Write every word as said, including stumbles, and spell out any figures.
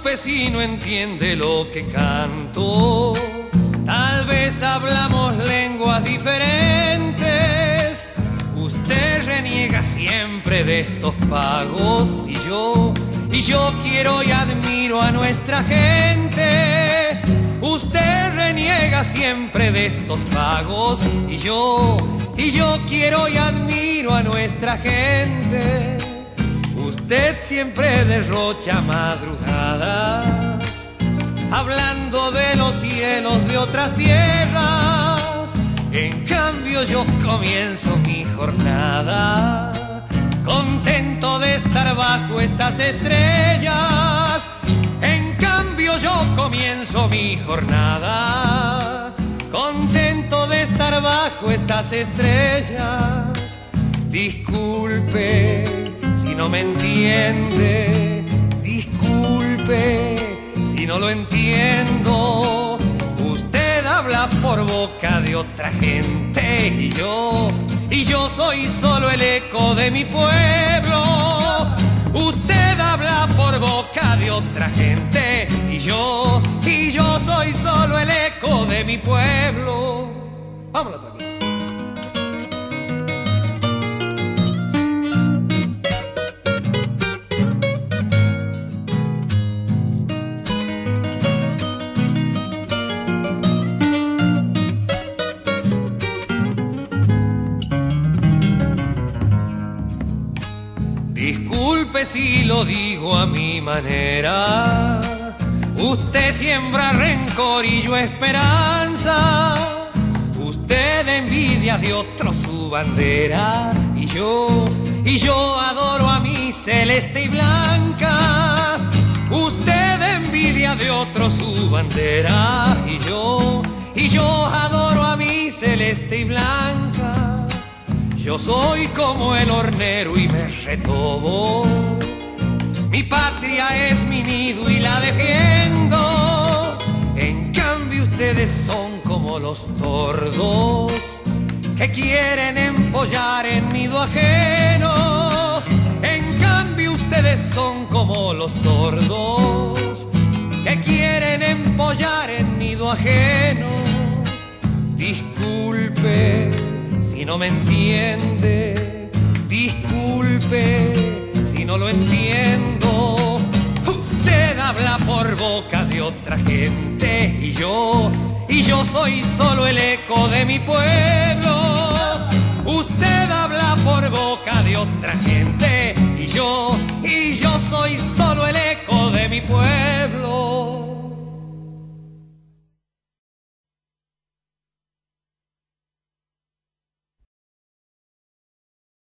Disculpe si no entiende lo que canto, tal vez hablamos lenguas diferentes. Usted reniega siempre de estos pagos y yo, y yo quiero y admiro a nuestra gente. Usted reniega siempre de estos pagos y yo, y yo quiero y admiro a nuestra gente. Usted siempre derrocha madrugadas, hablando de los cielos de otras tierras. En cambio yo comienzo mi jornada, contento de estar bajo estas estrellas. En cambio yo comienzo mi jornada, contento de estar bajo estas estrellas. Disculpe si no me entiende, disculpe si no lo entiendo. Usted habla por boca de otra gente y yo, y yo soy solo el eco de mi pueblo. Usted habla por boca de otra gente y yo, y yo soy solo el eco de mi pueblo. Vámonos aquí. Disculpe si lo digo a mi manera, usted siembra rencor y yo esperanza. Usted envidia de otro su bandera y yo, y yo adoro a mi celeste y blanca. Usted envidia de otro su bandera y yo, y yo adoro a mi celeste y blanca. Yo soy como el hornero y me retobo, mi patria es mi nido y la defiendo. En cambio ustedes son como los tordos que quieren empollar en nido ajeno. En cambio ustedes son como los tordos que quieren empollar en nido ajeno. Disculpe si no me entiende, disculpe si no lo entiendo. Usted habla por boca de otra gente y yo, y yo soy solo el eco de mi pueblo. Usted habla por boca de otra gente y yo, y yo soy solo el eco de mi pueblo.